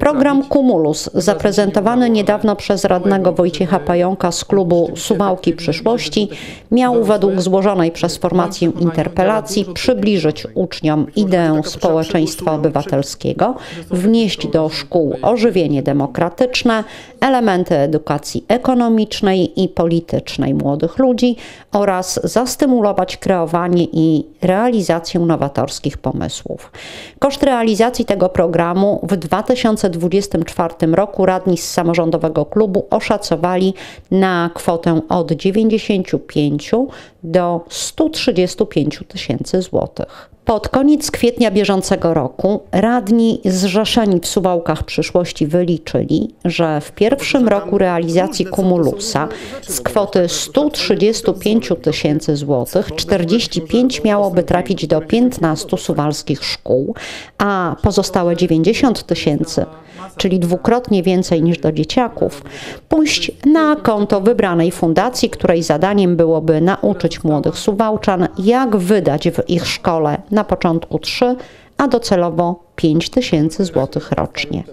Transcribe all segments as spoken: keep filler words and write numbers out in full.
Program Cumulus, zaprezentowany niedawno przez radnego Wojciecha Pająka z klubu Suwałki Przyszłości, miał według złożonej przez formację interpelacji przybliżyć uczniom ideę społeczeństwa obywatelskiego, wnieść do szkół ożywienie demokratyczne, elementy edukacji ekonomicznej i politycznej młodych ludzi oraz zastymulować kreowanie i realizację nowatorskich pomysłów. Koszt realizacji tego programu w dwa tysiące dwudziestym czwartym roku radni z samorządowego klubu oszacowali na kwotę od dziewięćdziesięciu pięciu do stu trzydziestu pięciu tysięcy złotych. Pod koniec kwietnia bieżącego roku radni zrzeszeni w Suwałkach Przyszłości wyliczyli, że w pierwszym roku realizacji Cumulusa z kwoty stu trzydziestu pięciu tysięcy złotych czterdzieści pięć miałoby trafić do piętnastu suwalskich szkół, a pozostałe dziewięćdziesiąt tysięcy, czyli dwukrotnie więcej niż do dzieciaków, pójść na konto wybranej fundacji, której zadaniem byłoby nauczyć młodych Suwałczan, jak wydać w ich szkole na początku trzy, a docelowo pięć tysięcy złotych rocznie.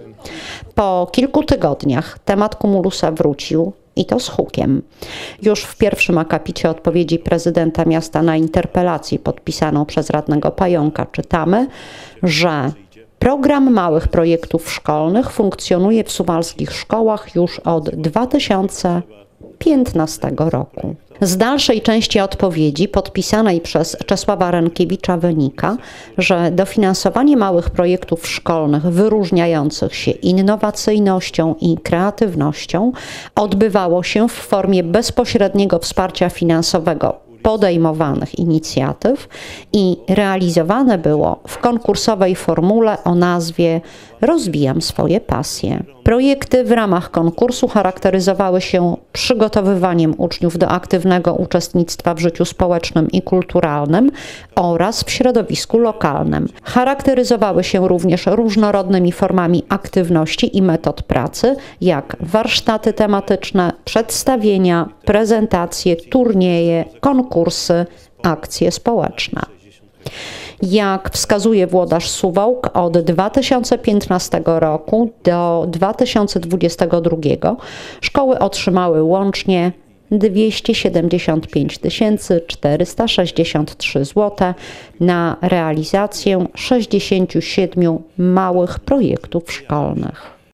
Po kilku tygodniach temat Cumulusa wrócił i to z hukiem. Już w pierwszym akapicie odpowiedzi prezydenta miasta na interpelację podpisaną przez radnego Pająka czytamy, że program małych projektów szkolnych funkcjonuje w suwalskich szkołach już od dwa tysiące piętnastego roku. Z dalszej części odpowiedzi podpisanej przez Czesława Rękiewicza wynika, że dofinansowanie małych projektów szkolnych wyróżniających się innowacyjnością i kreatywnością odbywało się w formie bezpośredniego wsparcia finansowego podejmowanych inicjatyw i realizowane było w konkursowej formule o nazwie Rozwijam swoje pasje. Projekty w ramach konkursu charakteryzowały się przygotowywaniem uczniów do aktywnego uczestnictwa w życiu społecznym i kulturalnym oraz w środowisku lokalnym. Charakteryzowały się również różnorodnymi formami aktywności i metod pracy, jak warsztaty tematyczne, przedstawienia, prezentacje, turnieje, konkursy, akcje społeczne. Jak wskazuje włodarz Suwałk, od dwa tysiące piętnastego roku do dwa tysiące dwudziestego drugiego szkoły otrzymały łącznie dwieście siedemdziesiąt pięć tysięcy czterysta sześćdziesiąt trzy złote na realizację sześćdziesięciu siedmiu małych projektów szkolnych.